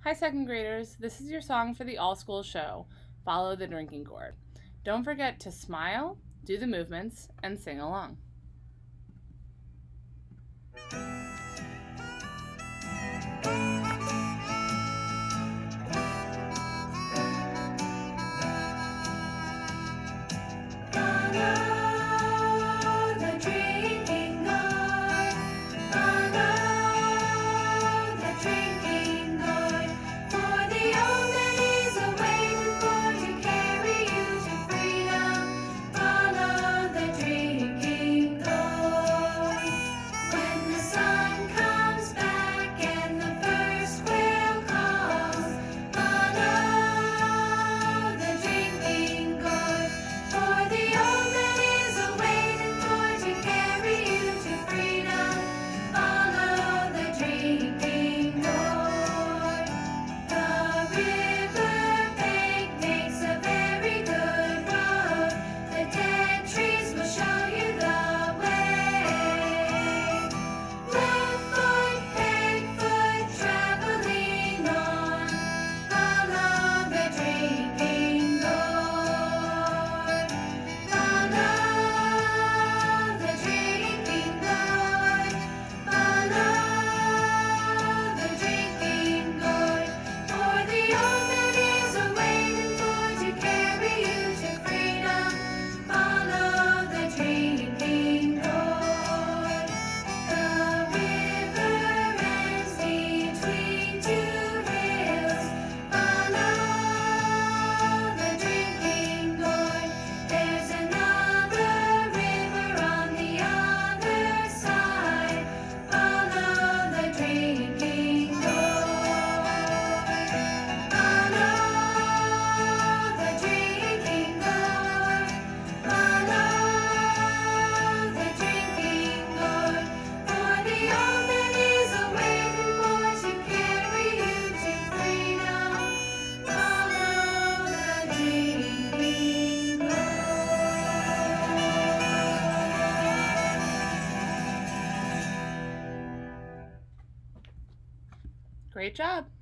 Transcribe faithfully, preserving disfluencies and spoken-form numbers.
Hi, second graders. This is your song for the all school show, Follow the Drinking Gourd. Don't forget to smile, do the movements, and sing along. Great job.